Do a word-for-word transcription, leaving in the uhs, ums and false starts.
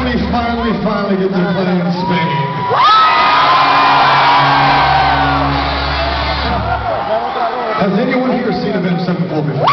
finally, finally, finally get to play in Spain. Has anyone here seen Avenged Sevenfold before?